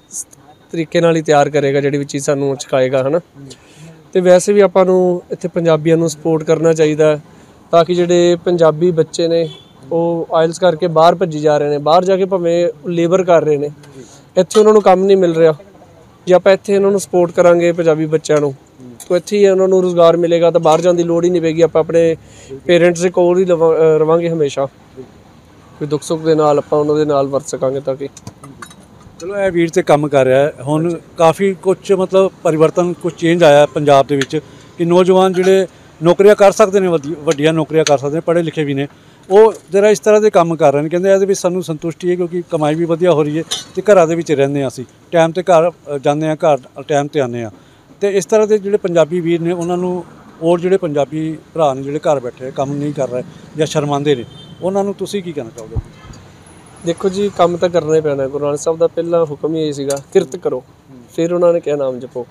ਤਰੀਕੇ ਨਾਲ ਹੀ ਤਿਆਰ ਕਰੇਗਾ ਜਿਹੜੀ ਵੀ ਚੀਜ਼ ਸਾਨੂੰ ਛਕਾਏਗਾ, ਹੈ ਨਾ। ਅਤੇ ਵੈਸੇ ਵੀ ਆਪਾਂ ਨੂੰ ਇੱਥੇ ਪੰਜਾਬੀਆਂ ਨੂੰ ਸਪੋਰਟ ਕਰਨਾ ਚਾਹੀਦਾ, ਤਾਂ ਕਿ ਜਿਹੜੇ ਪੰਜਾਬੀ ਬੱਚੇ ਨੇ ਉਹ ਆਇਲਸ ਕਰਕੇ ਬਾਹਰ ਭੱਜੀ ਜਾ ਰਹੇ ਨੇ, ਬਾਹਰ ਜਾ ਕੇ ਭਾਵੇਂ ਲੇਬਰ ਕਰ ਰਹੇ ਨੇ, ਇੱਥੇ ਉਹਨਾਂ ਨੂੰ ਕੰਮ ਨਹੀਂ ਮਿਲ ਰਿਹਾ। ਜੇ ਆਪਾਂ ਇੱਥੇ ਉਹਨਾਂ ਨੂੰ ਸਪੋਰਟ ਕਰਾਂਗੇ ਪੰਜਾਬੀ ਬੱਚਿਆਂ ਨੂੰ, ਤਾਂ ਇੱਥੇ ਹੀ ਉਹਨਾਂ ਨੂੰ ਰੁਜ਼ਗਾਰ ਮਿਲੇਗਾ, ਤਾਂ ਬਾਹਰ ਜਾਣ ਦੀ ਲੋੜ ਹੀ ਨਹੀਂ ਪਏਗੀ। ਆਪਾਂ ਆਪਣੇ ਪੇਰੈਂਟਸ ਦੇ ਕੋਲ ਹੀ ਰਵਾਂਗੇ ਹਮੇਸ਼ਾ, ਕੋਈ ਦੁੱਖ ਸੁੱਖ ਦੇ ਨਾਲ ਆਪਾਂ ਉਹਨਾਂ ਦੇ ਨਾਲ ਵਰਤ ਸਕਾਂਗੇ। ਤਾਂ ਕਿ ਚਲੋ ਇਹ ਵੀਰ ਤੇ ਕੰਮ ਕਰ ਰਿਹਾ ਹੈ। ਹੁਣ ਕਾਫੀ ਕੁਝ ਮਤਲਬ ਪਰਿਵਰਤਨ, ਕੁਝ ਚੇਂਜ ਆਇਆ ਪੰਜਾਬ ਦੇ ਵਿੱਚ ਕਿ ਨੌਜਵਾਨ ਜਿਹੜੇ ਨੌਕਰੀਆਂ ਕਰ ਸਕਦੇ ਨੇ, ਵੱਡੀਆਂ ਨੌਕਰੀਆਂ ਕਰ ਸਕਦੇ ਨੇ, ਪੜ੍ਹੇ ਲਿਖੇ ਵੀ ਨੇ, ਉਹ ਜ਼ਰਾ ਇਸ ਤਰ੍ਹਾਂ ਦੇ ਕੰਮ ਕਰ ਰਹੇ ਨੇ। ਕਹਿੰਦੇ ਇਹਦੇ ਵਿੱਚ ਸਾਨੂੰ ਸੰਤੁਸ਼ਟੀ ਹੈ, ਕਿਉਂਕਿ ਕਮਾਈ ਵੀ ਵਧੀਆ ਹੋ ਰਹੀ ਹੈ ਅਤੇ ਘਰਾਂ ਦੇ ਵਿੱਚ ਰਹਿੰਦੇ ਹਾਂ, ਅਸੀਂ ਟਾਈਮ 'ਤੇ ਘਰ ਜਾਂਦੇ ਹਾਂ, ਘਰ ਟਾਈਮ 'ਤੇ ਆਉਂਦੇ ਹਾਂ। ਅਤੇ ਇਸ ਤਰ੍ਹਾਂ ਦੇ ਜਿਹੜੇ ਪੰਜਾਬੀ ਵੀਰ ਨੇ ਉਹਨਾਂ ਨੂੰ, ਔਰ ਜਿਹੜੇ ਪੰਜਾਬੀ ਭਰਾ ਨੇ ਜਿਹੜੇ ਘਰ ਬੈਠੇ ਕੰਮ ਨਹੀਂ ਕਰ ਰਹੇ ਜਾਂ ਸ਼ਰਮਾਉਂਦੇ ਨੇ, ਉਹਨਾਂ ਨੂੰ ਤੁਸੀਂ ਕੀ ਕਹਿਣਾ ਚਾਹੋਗੇ? ਦੇਖੋ ਜੀ, ਕੰਮ ਤਾਂ ਕਰਨਾ ਹੀ ਪੈਣਾ। ਗੁਰੂ ਨਾਨਕ ਸਾਹਿਬ ਦਾ ਪਹਿਲਾ ਹੁਕਮ ਹੀ ਇਹ ਸੀਗਾ, ਕਿਰਤ ਕਰੋ। ਫਿਰ ਉਹਨਾਂ ਨੇ ਕਿਹਾ ਨਾਮ ਜਪੋ।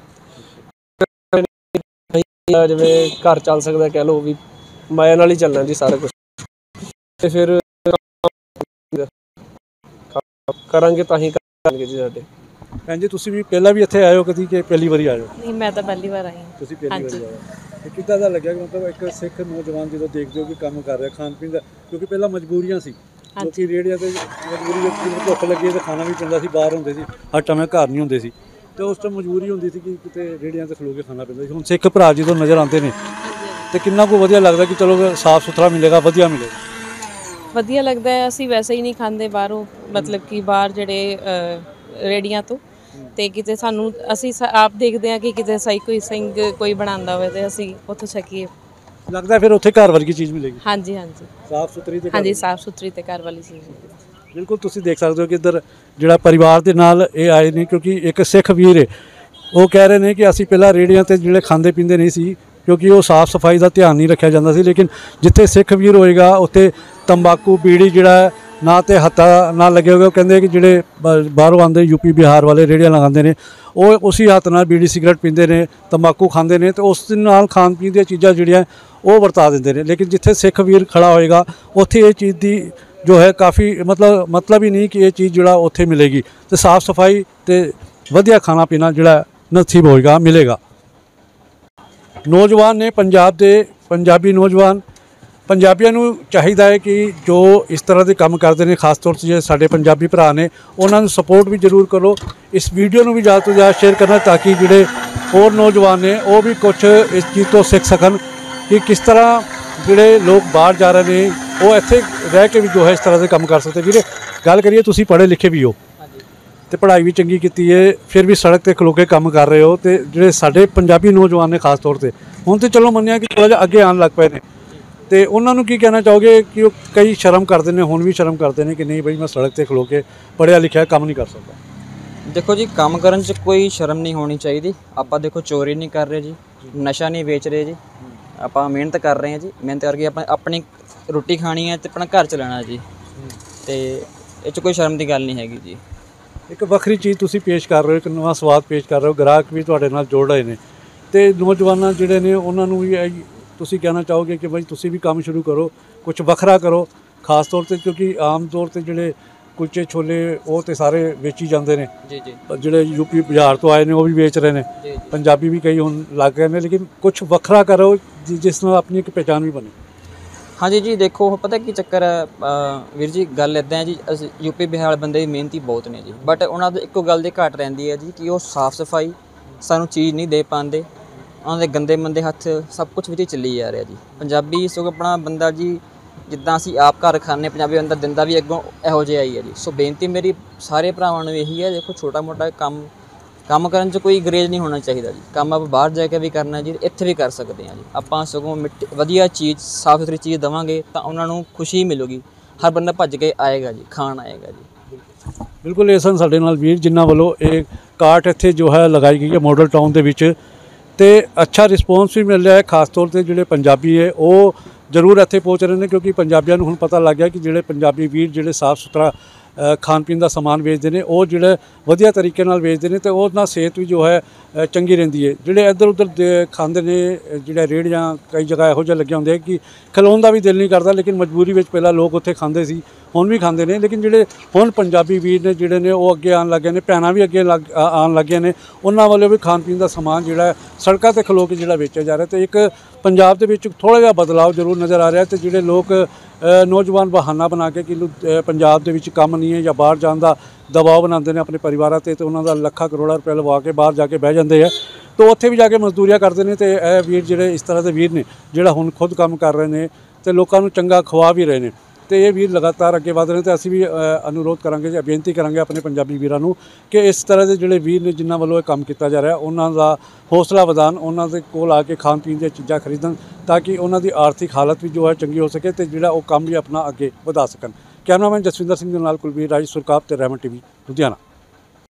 ਜਿਵੇਂ ਘਰ ਚੱਲ ਸਕਦਾ, ਕਹਿ ਲਓ ਵੀ ਮਾਇਆ ਨਾਲ ਹੀ ਚੱਲਣਾ ਜੀ ਸਾਰਾ ਕੁਛ। ਤੇ ਫਿਰ ਕਰਾਂਗੇ ਤਾਂ ਹੀ ਕਰਾਂਗੇ ਜੀ ਸਾਡੇ। ਭੈਣ ਜੀ ਤੁਸੀਂ ਵੀ ਪਹਿਲਾਂ ਵੀ ਇੱਥੇ ਆਏ ਹੋ ਕਦੀ ਕਿ ਪਹਿਲੀ ਵਾਰੀ ਆਏ ਹੋ? ਨਹੀਂ, ਮੈਂ ਤਾਂ ਪਹਿਲੀ ਵਾਰ ਆਈ ਹਾਂ। ਤੁਸੀਂ ਪਹਿਲੀ ਵਾਰੀ ਆਏ ਹੋ। ਤੇ ਕਿੱਦਾਂ ਦਾ ਲੱਗਿਆ ਕਿ ਮਤਲਬ ਇੱਕ ਸਿੱਖ ਨੌਜਵਾਨ ਜਦੋਂ ਦੇਖਦੇ ਹੋ ਕਿ ਕੰਮ ਕਰ ਰਿਹਾ, ਖਾਣ ਪੀਣ ਦਾ, ਕਿਉਂਕਿ ਪਹਿਲਾਂ ਮਜਬੂਰੀਆਂ ਸੀ, ਕਿਉਂਕਿ ਰੇਹੜੀਆਂ 'ਤੇ ਮਜਬੂਰੀ ਵਿੱਚ ਜਿਵੇਂ ਭੁੱਖ ਲੱਗੀ ਤਾਂ ਖਾਣਾ ਵੀ ਪੈਂਦਾ ਸੀ, ਬਾਹਰ ਹੁੰਦੇ ਸੀ, ਹਰ ਟਾਈਮ ਘਰ ਨਹੀਂ ਹੁੰਦੇ ਸੀ, ਅਤੇ ਉਸ ਟਾਈਮ ਮਜਬੂਰੀ ਹੁੰਦੀ ਸੀ ਕਿ ਕਿਤੇ ਰੇਹੜੀਆਂ 'ਤੇ ਖਲੋ ਕੇ ਖਾਣਾ ਪੈਂਦਾ ਸੀ। ਹੁਣ ਸਿੱਖ ਭਰਾ ਜਦੋਂ ਨਜ਼ਰ ਆਉਂਦੇ ਨੇ ਅਤੇ ਕਿੰਨਾ ਕੁ ਵਧੀਆ ਲੱਗਦਾ ਕਿ ਚਲੋ ਸਾਫ਼ ਸੁਥਰਾ ਮਿਲੇਗਾ, ਵਧੀਆ ਮਿਲੇਗਾ। ਵਧੀਆ ਲੱਗਦਾ ਹੈ। ਅਸੀਂ ਵੈਸੇ ਹੀ ਨਹੀਂ ਖਾਂਦੇ ਬਾਹਰੋਂ, ਮਤਲਬ ਕਿ ਬਾਹਰ ਜਿਹੜੇ ਰੇਹੜੀਆਂ ਤੋਂ, ਅਤੇ ਕਿਤੇ ਸਾਨੂੰ, ਅਸੀਂ ਆਪ ਦੇਖਦੇ ਹਾਂ ਕਿ ਕਿਤੇ ਸਹੀ ਕੋਈ ਸਿੰਘ ਕੋਈ ਬਣਾਉਂਦਾ ਹੋਵੇ ਅਤੇ ਅਸੀਂ ਉੱਥੋਂ ਛਕੀਏ। ਲੱਗਦਾ ਫਿਰ ਉੱਥੇ ਘਰ ਵਰਗੀ ਚੀਜ਼ ਮਿਲੇਗੀ। ਹਾਂਜੀ ਹਾਂਜੀ, ਸਾਫ਼ ਸੁਥਰੀ ਤੇ ਹਾਂਜੀ, ਸਾਫ਼ ਸੁਥਰੀ ਅਤੇ ਘਰ ਵਾਲੀ ਚੀਜ਼। ਬਿਲਕੁਲ ਤੁਸੀਂ ਦੇਖ ਸਕਦੇ ਹੋ ਕਿ ਇੱਧਰ ਜਿਹੜਾ ਪਰਿਵਾਰ ਦੇ ਨਾਲ ਇਹ ਆਏ ਨੇ, ਕਿਉਂਕਿ ਇੱਕ ਸਿੱਖ ਵੀਰ ਹੈ, ਉਹ ਕਹਿ ਰਹੇ ਨੇ ਕਿ ਅਸੀਂ ਪਹਿਲਾਂ ਰੇਹੜੀਆਂ 'ਤੇ ਜਿਹੜੇ ਖਾਂਦੇ ਪੀਂਦੇ ਨਹੀਂ ਸੀ, ਕਿਉਂਕਿ ਉਹ ਸਾਫ਼ ਸਫਾਈ ਦਾ ਧਿਆਨ ਨਹੀਂ ਰੱਖਿਆ ਜਾਂਦਾ ਸੀ, ਲੇਕਿਨ ਜਿੱਥੇ ਸਿੱਖ ਵੀਰ ਹੋਏਗਾ ਉੱਥੇ ਤੰਬਾਕੂ ਬੀੜੀ ਜਿਹੜਾ ਨਾ ਤੇ ਹੱਥਾਂ ਨਾਲ ਲੱਗੇ ਹੋਏ। ਉਹ ਕਹਿੰਦੇ ਕਿ ਜਿਹੜੇ ਬਾਹਰੋਂ ਆਉਂਦੇ ਯੂਪੀ ਬਿਹਾਰ ਵਾਲੇ ਰੇਹੜੀਆਂ ਲਗਾਉਂਦੇ ਨੇ, ਉਹ ਉਸੇ ਹੱਥ ਨਾਲ ਬੀੜੀ ਸਿਗਰਟ ਪੀਂਦੇ ਨੇ, ਤੰਬਾਕੂ ਖਾਂਦੇ ਨੇ, ਅਤੇ ਉਸ ਦੇ ਨਾਲ ਖਾਣ ਪੀਣ ਦੀਆਂ ਚੀਜ਼ਾਂ ਜਿਹੜੀਆਂ ਉਹ ਵਰਤਾ ਦਿੰਦੇ ਨੇ। ਲੇਕਿਨ ਜਿੱਥੇ ਸਿੱਖ ਵੀਰ ਖੜਾ ਹੋਏਗਾ ਉੱਥੇ ਇਹ ਚੀਜ਼ ਦੀ ਜੋ ਹੈ ਕਾਫੀ ਮਤਲਬ ਹੀ ਨਹੀਂ ਕਿ ਇਹ ਚੀਜ਼ ਜਿਹੜਾ ਉੱਥੇ ਮਿਲੇਗੀ, ਅਤੇ ਸਾਫ਼ ਸਫਾਈ ਅਤੇ ਵਧੀਆ ਖਾਣਾ ਪੀਣਾ ਜਿਹੜਾ ਨਸੀਬ ਹੋਏਗਾ, ਮਿਲੇਗਾ। ਨੌਜਵਾਨ ਨੇ ਪੰਜਾਬ ਦੇ, ਪੰਜਾਬੀ ਨੌਜਵਾਨ, ਪੰਜਾਬੀਆਂ ਨੂੰ ਚਾਹੀਦਾ ਹੈ ਕਿ ਜੋ ਇਸ ਤਰ੍ਹਾਂ ਦੇ ਕੰਮ ਕਰਦੇ ਨੇ, ਖਾਸ ਤੌਰ 'ਤੇ ਜਿਹੜੇ ਸਾਡੇ ਪੰਜਾਬੀ ਭਰਾ ਨੇ, ਉਹਨਾਂ ਨੂੰ ਸਪੋਰਟ ਵੀ ਜ਼ਰੂਰ ਕਰੋ। ਇਸ ਵੀਡੀਓ ਨੂੰ ਵੀ ਜ਼ਿਆਦਾ ਤੋਂ ਜ਼ਿਆਦਾ ਸ਼ੇਅਰ ਕਰਨਾ, ਤਾਂ ਕਿ ਜਿਹੜੇ ਹੋਰ ਨੌਜਵਾਨ ਨੇ ਉਹ ਵੀ ਕੁਛ ਇਸ ਚੀਜ਼ ਤੋਂ ਸਿੱਖ ਸਕਣ ਕਿ ਕਿਸ ਤਰ੍ਹਾਂ ਜਿਹੜੇ ਲੋਕ ਬਾਹਰ ਜਾ ਰਹੇ ਨੇ ਉਹ ਇੱਥੇ ਰਹਿ ਕੇ ਵੀ ਜੋ ਹੈ ਇਸ ਤਰ੍ਹਾਂ ਦੇ ਕੰਮ ਕਰ ਸਕਦੇ। ਵੀਰੇ ਗੱਲ ਕਰੀਏ, ਤੁਸੀਂ ਪੜ੍ਹੇ ਲਿਖੇ ਵੀ ਹੋ ਅਤੇ ਪੜ੍ਹਾਈ ਵੀ ਚੰਗੀ ਕੀਤੀ ਹੈ, ਫਿਰ ਵੀ ਸੜਕ 'ਤੇ ਖਲੋ ਕੇ ਕੰਮ ਕਰ ਰਹੇ ਹੋ, ਅਤੇ ਜਿਹੜੇ ਸਾਡੇ ਪੰਜਾਬੀ ਨੌਜਵਾਨ ਨੇ ਖਾਸ ਤੌਰ 'ਤੇ, ਹੁਣ ਤਾਂ ਚਲੋ ਮੰਨਿਆ ਕਿ ਥੋੜ੍ਹਾ ਜਿਹਾ ਅੱਗੇ ਆਉਣ ਲੱਗ ਪਏ ਨੇ, ਅਤੇ ਉਹਨਾਂ ਨੂੰ ਕੀ ਕਹਿਣਾ ਚਾਹੋਗੇ ਕਿ ਉਹ ਕਈ ਸ਼ਰਮ ਕਰਦੇ ਨੇ, ਹੁਣ ਵੀ ਸ਼ਰਮ ਕਰਦੇ ਨੇ ਕਿ ਨਹੀਂ ਬਈ ਮੈਂ ਸੜਕ 'ਤੇ ਖਲੋ ਕੇ ਪੜ੍ਹਿਆ ਲਿਖਿਆ ਕੰਮ ਨਹੀਂ ਕਰ ਸਕਦਾ? ਦੇਖੋ ਜੀ, ਕੰਮ ਕਰਨ 'ਚ ਕੋਈ ਸ਼ਰਮ ਨਹੀਂ ਹੋਣੀ ਚਾਹੀਦੀ। ਆਪਾਂ ਦੇਖੋ ਚੋਰੀ ਨਹੀਂ ਕਰ ਰਹੇ ਜੀ, ਨਸ਼ਾ ਨਹੀਂ ਵੇਚ ਰਹੇ ਜੀ, ਆਪਾਂ ਮਿਹਨਤ ਕਰ ਰਹੇ ਹਾਂ ਜੀ, ਮਿਹਨਤ ਕਰਕੇ ਆਪਾਂ ਆਪਣੀ ਰੋਟੀ ਖਾਣੀ ਹੈ ਅਤੇ ਆਪਣਾ ਘਰ ਚਲਾਉਣਾ ਜੀ, ਅਤੇ ਇਹ 'ਚ ਕੋਈ ਸ਼ਰਮ ਦੀ ਗੱਲ ਨਹੀਂ ਹੈਗੀ ਜੀ। ਇੱਕ ਵੱਖਰੀ ਚੀਜ਼ ਤੁਸੀਂ ਪੇਸ਼ ਕਰ ਰਹੇ ਹੋ, ਇੱਕ ਨਵਾਂ ਸਵਾਦ ਪੇਸ਼ ਕਰ ਰਹੇ ਹੋ, ਗ੍ਰਾਹਕ ਵੀ ਤੁਹਾਡੇ ਨਾਲ ਜੋੜ ਰਹੇ ਨੇ, ਅਤੇ ਨੌਜਵਾਨਾਂ ਜਿਹੜੇ ਨੇ ਉਹਨਾਂ ਨੂੰ ਵੀ ਤੁਸੀਂ ਕਹਿਣਾ ਚਾਹੋਗੇ ਕਿ ਭਾਈ ਤੁਸੀਂ ਵੀ ਕੰਮ ਸ਼ੁਰੂ ਕਰੋ, ਕੁਝ ਵੱਖਰਾ ਕਰੋ, ਖਾਸ ਤੌਰ 'ਤੇ ਕਿਉਂਕਿ ਆਮ ਤੌਰ 'ਤੇ ਜਿਹੜੇ ਕੁਲਚੇ ਛੋਲੇ ਉਹ ਤਾਂ ਸਾਰੇ ਵੇਚੀ ਜਾਂਦੇ ਨੇ ਜੀ ਜੀ, ਜਿਹੜੇ ਯੂਪੀ ਬਿਹਾਰ ਤੋਂ ਆਏ ਨੇ ਉਹ ਵੀ ਵੇਚ ਰਹੇ ਨੇ, ਪੰਜਾਬੀ ਵੀ ਕਈ ਹੁਣ ਲੱਗ ਗਏ ਨੇ, ਲੇਕਿਨ ਕੁਝ ਵੱਖਰਾ ਕਰੋ ਜਿਸ ਨਾਲ ਆਪਣੀ ਇੱਕ ਪਹਿਚਾਣ ਵੀ ਬਣੇ। ਹਾਂਜੀ ਜੀ, ਦੇਖੋ ਪਤਾ ਕੀ ਚੱਕਰ ਹੈ ਵੀਰ ਜੀ, ਗੱਲ ਇੱਦਾਂ ਹੈ ਜੀ, ਅਸੀਂ ਯੂਪੀ ਬਿਹਾਰ ਬੰਦੇ ਮਿਹਨਤੀ ਬਹੁਤ ਨੇ ਜੀ, ਬਟ ਉਹਨਾਂ ਦੀ ਇੱਕੋ ਗੱਲ ਦੀ ਘਾਟ ਰਹਿੰਦੀ ਹੈ ਜੀ ਕਿ ਉਹ ਸਾਫ਼ ਸਫਾਈ ਸਾਨੂੰ ਚੀਜ਼ ਨਹੀਂ ਦੇ ਪਾਉਂਦੇ। ਉਹਨਾਂ ਦੇ ਗੰਦੇ ਮੰਦੇ ਹੱਥ ਸਭ ਕੁਝ ਵਿੱਚ ਹੀ ਚੱਲੀ ਜਾ ਰਿਹਾ ਜੀ। ਪੰਜਾਬੀ ਸਗੋਂ ਆਪਣਾ ਬੰਦਾ ਜੀ, ਜਿੱਦਾਂ ਅਸੀਂ ਆਪ ਘਰ ਖਾਂਦੇ, ਪੰਜਾਬੀ ਬੰਦਾ ਦਿੰਦਾ ਵੀ ਅੱਗੋਂ ਇਹੋ ਜਿਹਾ ਹੀ ਹੈ ਜੀ। ਸੋ ਬੇਨਤੀ ਮੇਰੀ ਸਾਰੇ ਭਰਾਵਾਂ ਨੂੰ ਇਹੀ ਹੈ, ਦੇਖੋ ਛੋਟਾ ਮੋਟਾ ਕੰਮ ਕਰਨ 'ਚ ਕੋਈ ਗਰੇਜ ਨਹੀਂ ਹੋਣਾ ਚਾਹੀਦਾ ਜੀ। ਕੰਮ ਆਪਾਂ ਬਾਹਰ ਜਾ ਕੇ ਵੀ ਕਰਨਾ ਜੀ, ਇੱਥੇ ਵੀ ਕਰ ਸਕਦੇ ਹਾਂ ਜੀ। ਆਪਾਂ ਸਗੋਂ ਵਧੀਆ ਚੀਜ਼, ਸਾਫ਼ ਸੁਥਰੀ ਚੀਜ਼ ਦੇਵਾਂਗੇ ਤਾਂ ਉਹਨਾਂ ਨੂੰ ਖੁਸ਼ੀ ਮਿਲੂਗੀ। ਹਰ ਬੰਦਾ ਭੱਜ ਕੇ ਆਏਗਾ ਜੀ, ਖਾਣ ਆਏਗਾ ਜੀ। ਬਿਲਕੁਲ ਇਹ ਸਨ ਸਾਡੇ ਨਾਲ ਵੀਰ, ਜਿਨ੍ਹਾਂ ਵੱਲੋਂ ਇਹ ਕਾਰਟ ਇੱਥੇ ਜੋ ਹੈ ਲਗਾਈ ਗਈ ਹੈ ਮਾਡਲ ਟਾਊਨ ਦੇ ਵਿੱਚ, ਤੇ ਅੱਛਾ ਰਿਸਪੌਂਸ ਵੀ ਮਿਲ ਰਿਹਾ ਹੈ। ਖਾਸ ਤੌਰ 'ਤੇ ਜਿਹੜੇ ਪੰਜਾਬੀ ਹੈ ਉਹ ਜ਼ਰੂਰ ਇੱਥੇ ਪਹੁੰਚ ਰਹੇ ਨੇ, ਕਿਉਂਕਿ ਪੰਜਾਬੀਆਂ ਨੂੰ ਹੁਣ ਪਤਾ ਲੱਗ ਗਿਆ ਕਿ ਜਿਹੜੇ ਪੰਜਾਬੀ ਵੀਰ ਜਿਹੜੇ ਸਾਫ਼ ਸੁਥਰਾ ਖਾਣ ਪੀਣ ਦਾ ਸਮਾਨ ਵੇਚਦੇ ਨੇ, ਉਹ ਜਿਹੜੇ ਵਧੀਆ ਤਰੀਕੇ ਨਾਲ ਵੇਚਦੇ ਨੇ, ਤੇ ਉਹਦੇ ਨਾਲ ਸਿਹਤ ਵੀ ਜੋ ਹੈ ਚੰਗੀ ਰਹਿੰਦੀ ਹੈ। ਜਿਹੜੇ ਇੱਧਰ ਉੱਧਰ ਖਾਂਦੇ ਨੇ, ਜਿਹੜੇ ਰੇਹੜੀਆਂ ਕਈ ਜਗ੍ਹਾ ਇਹੋ ਜਿਹੇ ਲੱਗੇ ਹੁੰਦੇ ਕਿ ਖਲੋਣ ਦਾ ਵੀ ਦਿਲ ਨਹੀਂ ਕਰਦਾ, ਲੇਕਿਨ ਮਜਬੂਰੀ ਵਿੱਚ ਪਹਿਲਾਂ ਲੋਕ ਉੱਥੇ ਖਾਂਦੇ ਸੀ, ਹੁਣ ਵੀ ਖਾਂਦੇ ਨੇ। ਲੇਕਿਨ ਜਿਹੜੇ ਹੁਣ ਪੰਜਾਬੀ ਵੀਰ ਨੇ ਜਿਹੜੇ ਨੇ ਉਹ ਅੱਗੇ ਆਉਣ ਲੱਗੇ ਨੇ, ਭੈਣਾਂ ਵੀ ਅੱਗੇ ਆਉਣ ਲੱਗੀਆਂ ਨੇ, ਉਹਨਾਂ ਵੱਲੋਂ ਵੀ ਖਾਣ ਪੀਣ ਦਾ ਸਮਾਨ ਜਿਹੜਾ ਸੜਕਾਂ 'ਤੇ ਖਲੋ ਕੇ ਜਿਹੜਾ ਵੇਚਿਆ ਜਾ ਰਿਹਾ। ਤੇ ਇੱਕ ਪੰਜਾਬ ਦੇ ਵਿੱਚ ਥੋੜ੍ਹਾ ਜਿਹਾ ਬਦਲਾਅ ਜ਼ਰੂਰ ਨਜ਼ਰ ਆ ਰਿਹਾ। ਤੇ ਜਿਹੜੇ ਲੋਕ ਨੌਜਵਾਨ ਬਹਾਨਾ ਬਣਾ ਕੇ ਕਿ ਪੰਜਾਬ ਦੇ ਵਿੱਚ ਕੰਮ ਨਹੀਂ ਹੈ ਜਾਂ ਬਾਹਰ ਜਾਣ ਦਾ ਦਬਾਅ ਬਣਾਉਂਦੇ ਨੇ ਆਪਣੇ ਪਰਿਵਾਰਾਂ 'ਤੇ, ਉਹਨਾਂ ਦਾ ਲੱਖਾਂ ਕਰੋੜਾਂ ਰੁਪਏ ਲਵਾ ਕੇ ਬਾਹਰ ਜਾ ਕੇ ਬਹਿ ਜਾਂਦੇ ਆ, ਤਾਂ ਉੱਥੇ ਵੀ ਜਾ ਕੇ ਮਜ਼ਦੂਰੀਆਂ ਕਰਦੇ ਨੇ। ਤੇ ਇਹ ਵੀਰ ਜਿਹੜੇ ਇਸ ਤਰ੍ਹਾਂ ਦੇ ਵੀਰ ਨੇ ਜਿਹੜਾ ਹੁਣ ਖੁਦ ਕੰਮ ਕਰ ਰਹੇ ਨੇ ਤੇ ਲੋਕਾਂ ਨੂੰ ਚੰਗਾ ਖਵਾ ਵੀ ਰਹੇ ਨੇ, ਤੇ ਇਹ ਵੀਰ ਲਗਾਤਾਰ ਅੱਗੇ ਵਧ ਰਹੇ ਨੇ। ਤੇ ਅਸੀਂ ਵੀ ਅਨੁਰੋਧ ਕਰਾਂਗੇ ਜਾਂ ਬੇਨਤੀ ਕਰਾਂਗੇ ਆਪਣੇ ਪੰਜਾਬੀ ਵੀਰਾਂ ਨੂੰ ਕਿ ਇਸ ਤਰ੍ਹਾਂ ਦੇ ਜਿਹੜੇ ਵੀਰ ਨੇ ਜਿਨ੍ਹਾਂ ਵੱਲੋਂ ਇਹ ਕੰਮ ਕੀਤਾ ਜਾ ਰਿਹਾ, ਉਹਨਾਂ ਦਾ ਹੌਸਲਾ ਵਧਾਉਣ, ਉਹਨਾਂ ਦੇ ਕੋਲ ਆ ਕੇ ਖਾਣ ਪੀਣ ਦੀਆਂ ਚੀਜ਼ਾਂ ਖਰੀਦਣ, ਤਾਂ ਕਿ ਉਹਨਾਂ ਦੀ ਆਰਥਿਕ ਹਾਲਤ ਵੀ ਜੋ ਹੈ ਚੰਗੀ ਹੋ ਸਕੇ, ਤੇ ਜਿਹੜਾ ਉਹ ਕੰਮ ਵੀ ਆਪਣਾ ਅੱਗੇ ਵਧਾ ਸਕਣ। ਕੈਮਰਾਮੈਨ ਜਸਵਿੰਦਰ ਸਿੰਘ ਦੇ ਨਾਲ ਕੁਲਵੀਰ ਰਾਜ, ਸੁਰਕਾਪ ਤੇ ਰਹਿਮਤ TV, ਲੁਧਿਆਣਾ।